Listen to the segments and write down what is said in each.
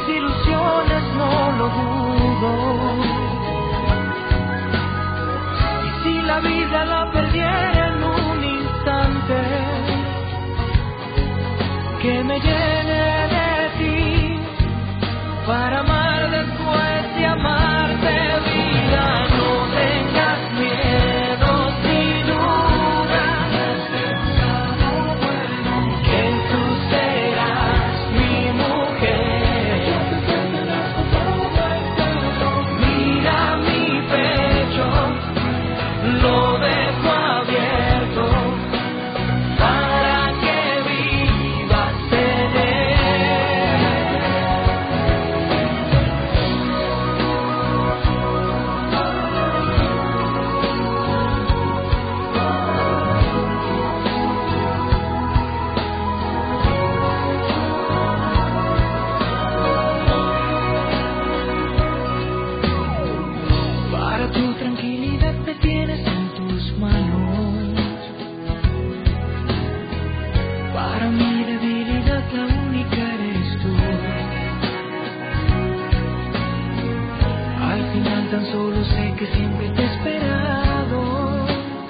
ilusiones, no lo dudo. Y si la vida la perdiera en un instante, que me llene de ti para amar después de amarte, vida. No tengas miedo, sin duda, que tú serás mi mujer. Mira mi pecho, lo dejo abierto para que vivas en él. Para tu tranquilidad me tienes en tus manos. Para mi debilidad la única eres tú. Al final tan solo sé que siempre te he esperado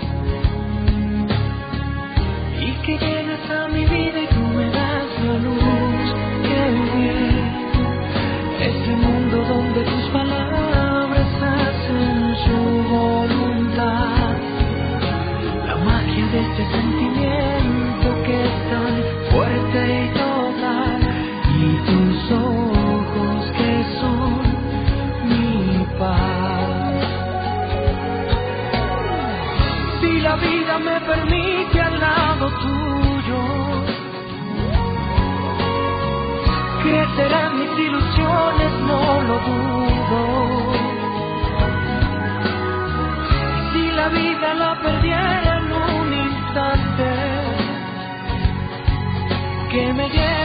y que llegas a mi vida y tú me das la luz. Qué bien, este mundo donde tus palabras hacen su voluntad. La magia de este sentimiento que es tan fuerte y total, y tus ojos que son mi paz. Si la vida me permite al lado tuyo, crecerán mis ilusiones, no lo dudo. Y si la vida la perdiera en un instante, que me llene